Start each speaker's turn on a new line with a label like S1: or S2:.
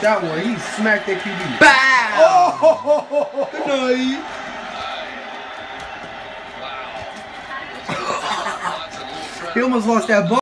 S1: That one, he smacked that QB.
S2: Bow!
S1: Oh! Good night. He almost lost that ball.